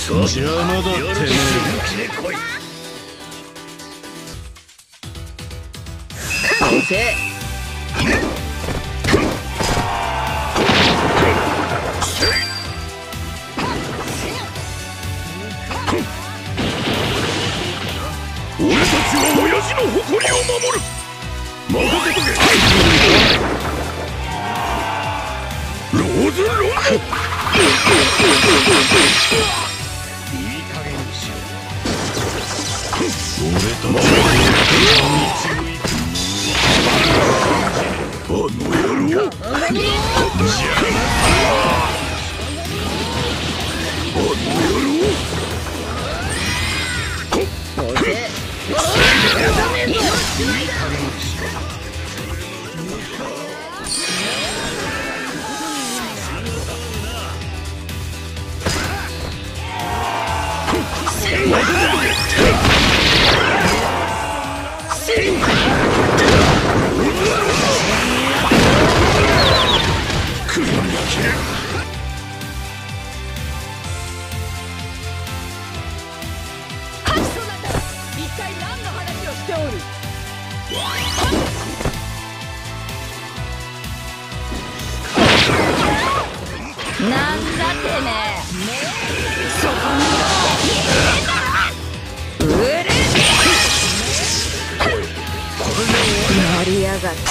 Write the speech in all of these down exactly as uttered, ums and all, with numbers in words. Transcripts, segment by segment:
邪魔だってね。 完成。 俺たちは親父の誇りを守る。任せとけ。ローズロンド。いい加減にしろ。俺たちはあの野郎。あの野郎。 なんだてめえ、そこにうるやりやがって。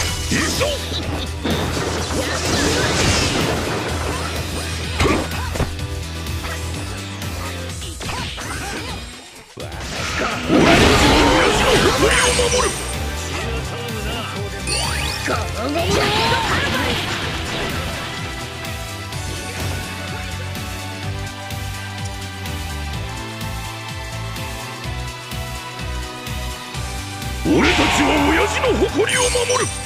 俺たちは親父の誇りを守る。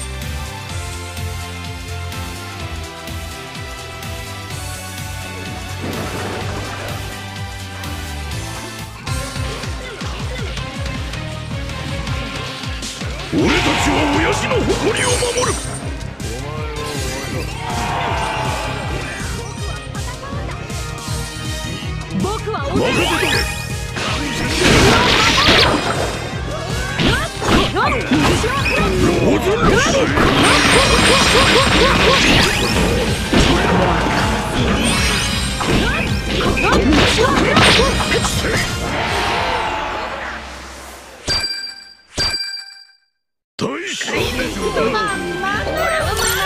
俺たちは親父の誇りを守る。 僕は任せとけ。ローズロー大将